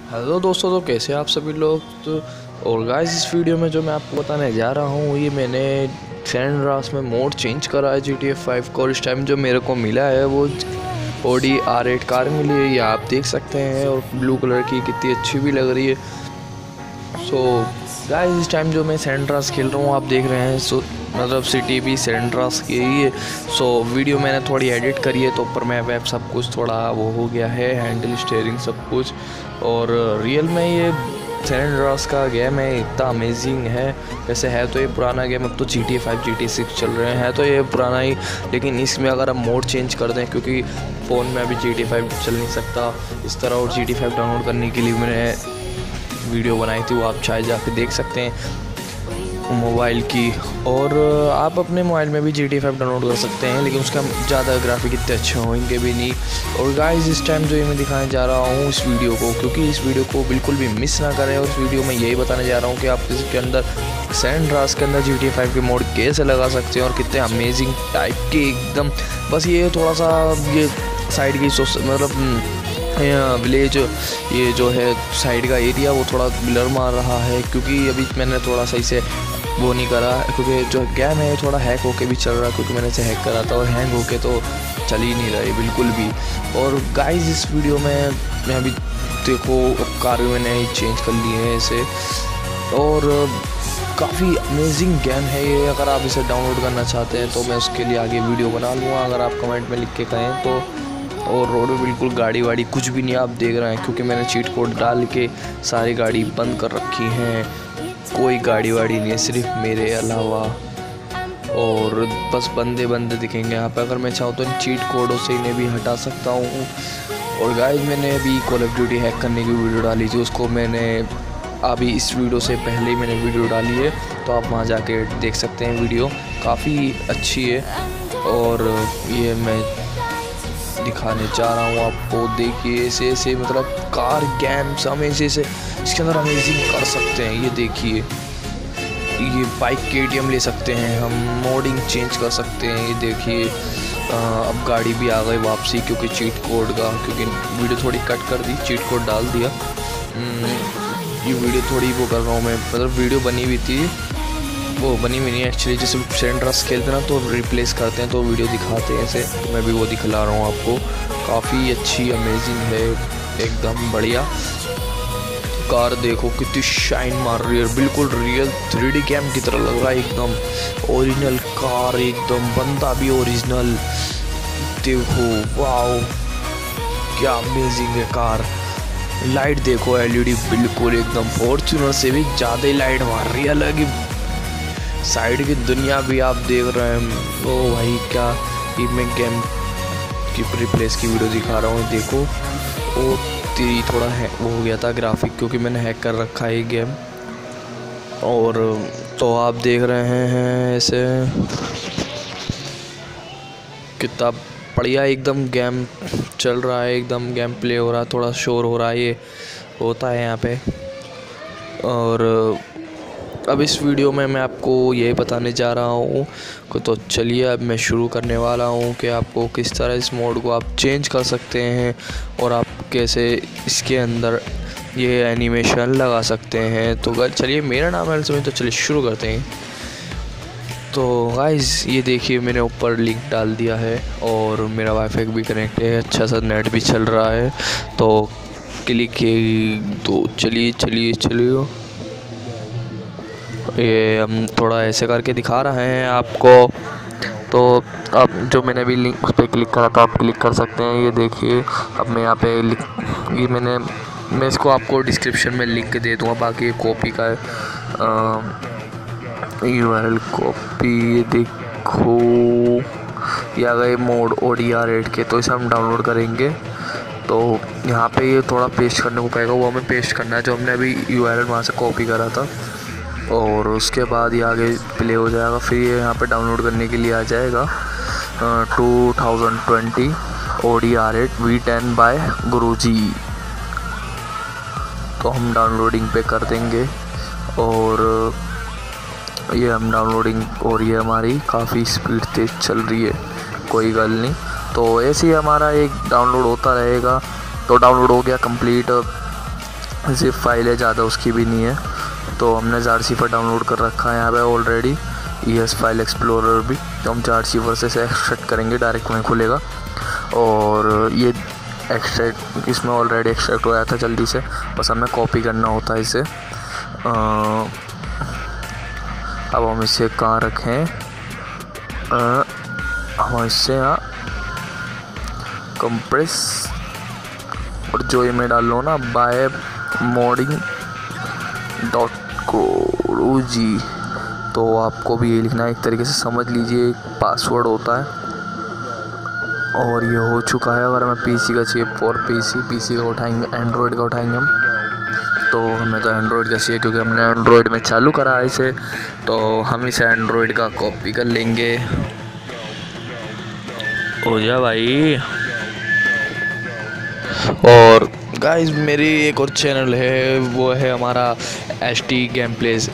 Hello दोस्तों, तो कैसे आप सभी लोग। तो और गाइस, इस वीडियो में जो मैं आपको बताने जा रहा हूँ, ये मैंने सैन एंड्रेआस में मोड चेंज करा है GTA 5 को। और इस टाइम जो मेरे को मिला है वो Audi R8 कार मिली है, ये आप देख सकते हैं। और ब्लू कलर की कितनी अच्छी भी लग रही है। सो गाइस, इस टाइम जो मैं सैन एंड्रेआस खेल रहा हूँ, आप देख रहे हैं। सो मतलब सिटी भी सैन एंड्रेआस की ही है। सो वीडियो मैंने थोड़ी एडिट करी है, तो ऊपर मैं वेब सब कुछ थोड़ा वो हो गया है, हैंडल स्टीयरिंग सब कुछ। और रियल में ये सैन एंड्रेआस का गेम है, इतना अमेजिंग है। वैसे है तो ये पुराना गेम, अब तो GTA 5 GTA 6 चल रहे हैं, तो ये पुराना ही। लेकिन इसमें अगर हम मोड चेंज कर दें, क्योंकि फ़ोन में अभी GTA 5 चल नहीं सकता इस तरह। और GTA 5 डाउनलोड करने के लिए मैंने वीडियो बनाई थी, वो आप चाहे जाके देख सकते हैं मोबाइल की। और आप अपने मोबाइल में भी GTA 5 डाउनलोड कर सकते हैं, लेकिन उसका ज़्यादा ग्राफिक इतने अच्छे होंगे भी नहीं। और गाइस, इस टाइम जो ये मैं दिखाने जा रहा हूँ इस वीडियो को, क्योंकि इस वीडियो को बिल्कुल भी मिस ना करें। और इस वीडियो में यही बताने जा रहा हूँ कि आप इसके अंदर सैन एंड्रेआस के अंदर GTA 5 के मोड कैसे लगा सकते हैं, और कितने अमेजिंग टाइप के एकदम। बस ये थोड़ा सा ये साइड की मतलब विलेज, ये जो है साइड का एरिया, वो थोड़ा ब्लर मार रहा है, क्योंकि अभी मैंने थोड़ा सही से वो नहीं करा। क्योंकि जो गेम है थोड़ा हैक होके भी चल रहा है, क्योंकि मैंने इसे हैक करा था और हैंग होके तो चल ही नहीं रहा है बिल्कुल भी। और गाइस, इस वीडियो में मैं अभी देखो कार मैंने चेंज कर लिए हैं इसे। और काफ़ी अमेजिंग गेम है ये। अगर आप इसे डाउनलोड करना चाहते हैं तो मैं उसके लिए आगे वीडियो बना लूँगा, अगर आप कमेंट में लिख के कहें तो। और रोड में बिल्कुल गाड़ी वाड़ी कुछ भी नहीं आप देख रहे हैं, क्योंकि मैंने चीट कोड डाल के सारी गाड़ी बंद कर रखी हैं। कोई गाड़ी वाड़ी नहीं है सिर्फ मेरे अलावा। और बस बंदे बंदे दिखेंगे यहाँ पे। अगर मैं चाहूँ तो इन चीट कोडों से इन्हें भी हटा सकता हूँ। और गाइस, मैंने अभी कॉल ऑफ ड्यूटी हैक करने की वीडियो डाली थी, उसको मैंने अभी इस वीडियो से पहले ही मैंने वीडियो डाली है, तो आप वहाँ जाके देख सकते हैं। वीडियो काफ़ी अच्छी है। और ये मैं दिखाने जा रहा हूँ आपको, देखिए ऐसे ऐसे मतलब कार गेम्स हम ऐसे ऐसे इसके अंदर अमेजिंग कर सकते हैं। ये देखिए, ये बाइक KTM ले सकते हैं हम, मोडिंग चेंज कर सकते हैं। ये देखिए, अब गाड़ी भी आ गई वापसी, क्योंकि चीट कोड का, क्योंकि वीडियो थोड़ी कट कर दी, चीट कोड डाल दिया। ये वीडियो थोड़ी वो कर रहा हूँ मैं, मतलब वीडियो बनी हुई थी, वो बनी हुई नहीं एक्चुअली। जैसे सैन एंड्रेआस खेलते ना तो रिप्लेस करते हैं, तो वीडियो दिखाते हैं ऐसे, तो मैं भी वो दिखला रहा हूँ आपको। काफ़ी अच्छी अमेजिंग है, एकदम बढ़िया कार। देखो कितनी शाइन मार रही है, बिल्कुल रियल 3D गेम की तरह लग रहा है एकदम। ओरिजिनल कार एकदम, बंदा भी ओरिजिनल। देखो वाओ, क्या अमेजिंग है कार। लाइट देखो, LED बिल्कुल एकदम फॉर्च्यूनर से भी ज़्यादा ही लाइट मार रही है। अलग ही साइड की दुनिया भी आप देख रहे हैं। ओ भाई, क्या ये मैं गेम की रिप्लेस की वीडियो दिखा रहा हूँ। देखो वो तेरी थोड़ा वो हो गया था ग्राफिक, क्योंकि मैंने हैक कर रखा है ये गेम। और तो आप देख रहे हैं ऐसे कितना बढ़िया एकदम गेम चल रहा है, एकदम गेम प्ले हो रहा है। थोड़ा शोर हो रहा है, ये होता है यहाँ पे। और अब इस वीडियो में मैं आपको यही बताने जा रहा हूँ, तो चलिए अब मैं शुरू करने वाला हूँ कि आपको किस तरह इस मोड को आप चेंज कर सकते हैं, और आप कैसे इसके अंदर ये एनिमेशन लगा सकते हैं। तो चलिए, मेरा नाम है अलसमी, तो चलिए शुरू करते हैं। तो गाइस, ये देखिए मैंने ऊपर लिंक डाल दिया है, और मेरा वाईफाई भी कनेक्ट है, अच्छा सा नेट भी चल रहा है। तो क्लिक तो चलिए चलिए चलिए, ये हम थोड़ा ऐसे करके दिखा रहे हैं आपको। तो अब जो मैंने अभी लिंक उस पर क्लिक करा था, आप क्लिक कर सकते हैं। ये देखिए, अब मैं यहाँ पे ये मैं इसको आपको डिस्क्रिप्शन में लिंक दे दूँगा, बाकी कॉपी का URL कॉपी। ये देखो, ये आ गए मोड Audi R8 के, तो इसे हम डाउनलोड करेंगे। तो यहाँ पे ये थोड़ा पेस्ट करने को कहेगा, वो हमें पेस्ट करना है जो हमने अभी URL वहाँ से कॉपी करा था। और उसके बाद ये आगे प्ले हो जाएगा। फिर ये यहाँ पे डाउनलोड करने के लिए आ जाएगा 2020 Audi R8 V10 बाय गुरुजी। तो हम डाउनलोडिंग पे कर देंगे, और ये हम डाउनलोडिंग हो रही है हमारी, काफ़ी स्पीड तेज़ चल रही है, कोई गल नहीं। तो ऐसे ही हमारा एक डाउनलोड होता रहेगा। तो डाउनलोड हो गया कंप्लीट। ज़िप फाइल है, ज़्यादा उसकी भी नहीं है। तो हमने जारसीफर डाउनलोड कर रखा है यहाँ पे ऑलरेडी, ES फाइल एक्सप्लोरर भी। तो हम जारसीफर से एक्सट्रैक्ट करेंगे, डायरेक्ट वहीं खुलेगा। और ये एक्सट्रैक्ट इसमें ऑलरेडी एक्सट्रैक्ट हो गया था जल्दी से, बस हमें कॉपी करना होता है इसे। अब हम इसे कहाँ रखें, हम इसे यहाँ कंप्रेस, और जो ये मैं डाल लो ना बाय modding.co जी, तो आपको भी ये लिखना है, एक तरीके से समझ लीजिए एक पासवर्ड होता है। और ये हो चुका है। अगर हमें PC का चाहिए फॉर PC का उठाएंगे, एंड्रॉयड का उठाएंगे हम, तो हमें तो एंड्रॉयड का चाहिए क्योंकि हमने एंड्रॉयड में चालू करा है इसे। तो हम इसे एंड्रॉयड का कॉपी कर लेंगे। हो जा भाई। और गाइस मेरी एक और चैनल है, वो है हमारा HT गेमप्लेज,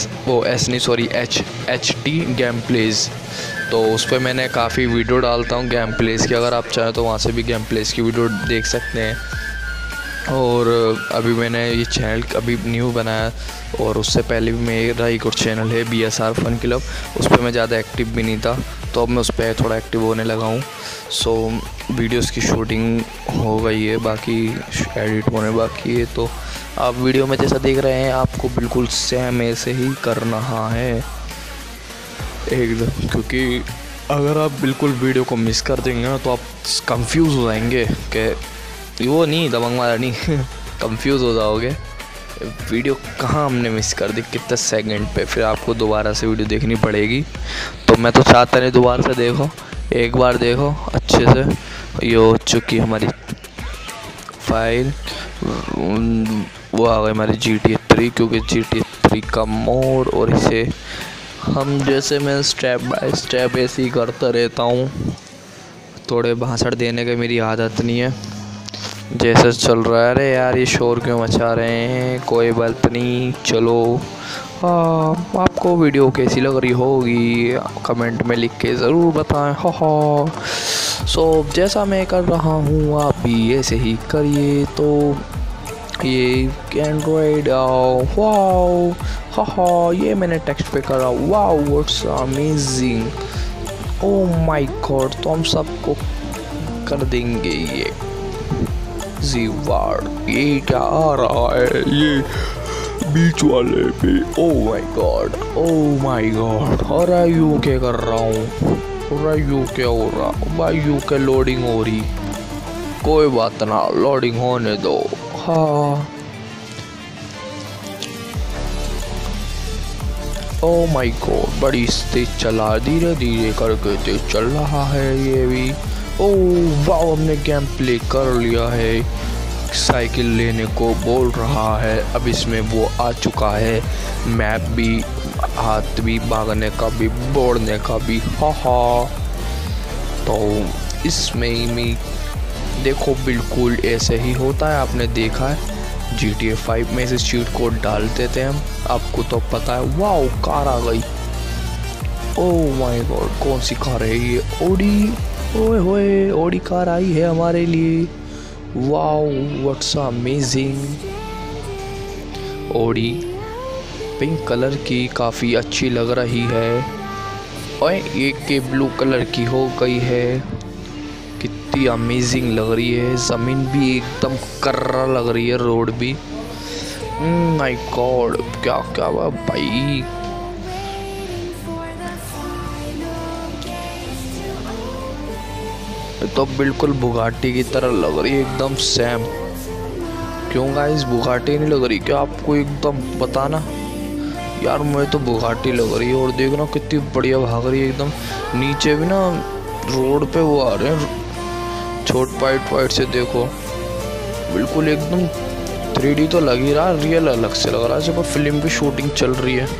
HT गेमप्लेज। तो उस पर मैंने काफ़ी वीडियो डालता हूँ गेम प्लेस की, अगर आप चाहें तो वहाँ से भी गेम प्लेस की वीडियो देख सकते हैं। और अभी मैंने ये चैनल अभी न्यू बनाया, और उससे पहले भी मेरा एक और चैनल है BSR फन क्लब, उस पर मैं ज़्यादा एक्टिव भी नहीं था, तो अब मैं उस पर थोड़ा एक्टिव होने लगा हूँ। सो वीडियोस की शूटिंग हो गई है, बाकी एडिट होने बाकी है। तो आप वीडियो में जैसा देख रहे हैं आपको बिल्कुल सेम ऐसे ही करना है एकदम, क्योंकि अगर आप बिल्कुल वीडियो को मिस कर देंगे ना तो आप कंफ्यूज हो जाएंगे कि वो नहीं दबंग वाला नहीं कंफ्यूज हो जाओगे वीडियो कहाँ हमने मिस कर दी, कितने सेकंड पे, फिर आपको दोबारा से वीडियो देखनी पड़ेगी। तो मैं तो चाहता नहीं दोबारा से देखो, एक बार देखो अच्छे से। ये हो चुकी हमारी फाइल, वो आ गई हमारी GTA 3, क्योंकि GTA 3 का मोड। और इसे हम जैसे मैं स्टेप बाय स्टेप ऐसे ही करता रहता हूँ, थोड़े भाषण देने की मेरी आदत नहीं है, जैसे चल रहा है। अरे यार ये शोर क्यों मचा रहे हैं, कोई बात नहीं, चलो। आपको वीडियो कैसी लग रही होगी कमेंट में लिख के ज़रूर बताएं। सो जैसा मैं कर रहा हूँ आप भी ऐसे ही करिए। तो ये एंड्रॉयड वाओ, ये मैंने टेक्स्ट पे करा, wow what's amazing, oh my god. तो हम सबको कर देंगे ये जीवार, ये क्या आ रहा है ये बीच वाले पे, oh my god, oh my god. और यू क्या कर रहा हूँ, और यू क्या हो रहा भाई, यू क्या लोडिंग हो रही, कोई बात ना, लोडिंग होने दो। हाँ ओह माय गॉड, बड़ी तेज चला, धीरे धीरे करके तेज चल रहा है ये भी। ओह वाह, हमने गेम प्ले कर लिया है। साइकिल लेने को बोल रहा है, अब इसमें वो आ चुका है, मैप भी, हाथ भी, भागने का भी, दौड़ने का भी। तो इसमें भी देखो बिल्कुल ऐसे ही होता है, आपने देखा है GTA 5 में से चीट कोड डालते थे हम, आपको तो पता है। वाओ कार आ गई, ओह माय गॉड, कौन सी कार है ये, ओडी, ओए होए ओडी कार आई है हमारे लिए, वाओ व्हाट्स अमेजिंग। ओडी पिंक कलर की काफ़ी अच्छी लग रही है, और एक के ब्लू कलर की हो गई है, कितनी अमेजिंग लग रही है। ज़मीन भी एकदम कर्रा लग रही है, रोड भी, माय गॉड क्या क्या हुआ भाई। तो बिल्कुल बुगाटी की तरह लग रही है एकदम सेम। क्यों गाइस बुगाटी नहीं लग रही क्या आपको, एकदम बताना यार, मुझे तो बुगाटी लग रही है। और देखना कितनी बढ़िया भाग रही है एकदम, नीचे भी ना रोड पे वो आ रहे हैं छोट पाइट से, देखो बिल्कुल एकदम 3D तो लग ही रहा, रियल अलग से लग रहा है, जब फिल्म की शूटिंग चल रही है।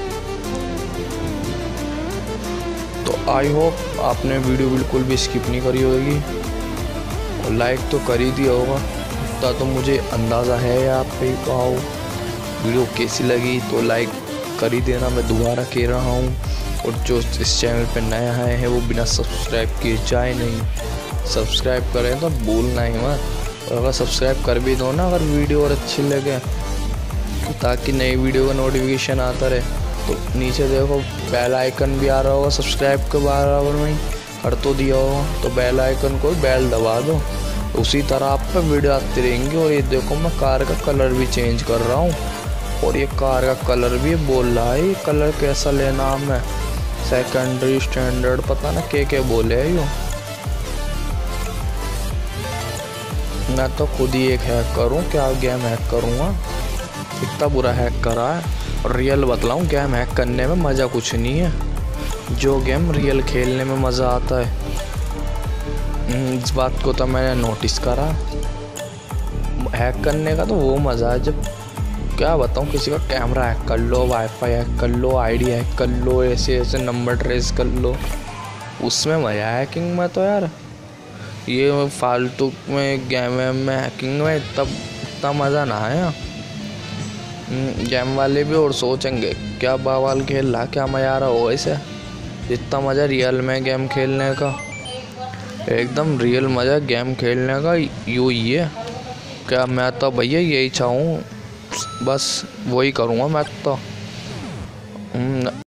तो आई होप आपने वीडियो बिल्कुल भी स्किप नहीं करी होगी, और लाइक तो कर ही दिया होगा, इतना तो मुझे अंदाज़ा है। आप पे कहो वीडियो कैसी लगी तो लाइक कर ही देना, मैं दोबारा कह रहा हूँ। और जो इस चैनल पे नया है वो बिना सब्सक्राइब किए जाए नहीं, सब्सक्राइब करें तो भूलना ही मत। अगर सब्सक्राइब कर भी दो ना अगर वीडियो और अच्छी लगे, ताकि नई वीडियो का नोटिफिकेशन आता रहे। तो नीचे देखो बेल आइकन भी आ रहा होगा सब्सक्राइब के बराबर में ही कर तो दिया होगा, तो बेल आइकन को बेल दबा दो, उसी तरह आप पे वीडियो आती रहेंगी। और ये देखो मैं कार का कलर भी चेंज कर रहा हूँ, और ये कार का कलर भी बोल रहा है ये कलर कैसा लेना हमें, सेकेंडरी स्टैंडर्ड पता ना क्या बोले है यूँ। मैं तो खुद ही एक हैक करूँ, क्या गेम हैक करूँगा, इतना बुरा हैक करा है। और रियल बतलाऊँ गेम हैक करने में मज़ा कुछ नहीं है, जो गेम रियल खेलने में मज़ा आता है। इस बात को तो मैंने नोटिस करा। हैक करने का तो वो मज़ा है जब, क्या बताऊँ, किसी का कैमरा हैक कर लो, वाईफाई हैक कर लो, आईडी हैक कर लो, ऐसे ऐसे नंबर ट्रेस कर लो, उसमें मज़ा है हैकिंग में। तो यार ये फालतू में गेम में हैकिंग में इतना मज़ा ना आया। गेम वाले भी और सोचेंगे क्या बवाल खेल रहा, क्या मज़ा आ रहा हो इसे, जितना मज़ा रियल में गेम खेलने का, एकदम रियल मज़ा गेम खेलने का यूँ ही है। क्या मैं तो भैया यही चाहूँ, बस वही करूँगा मैं तो।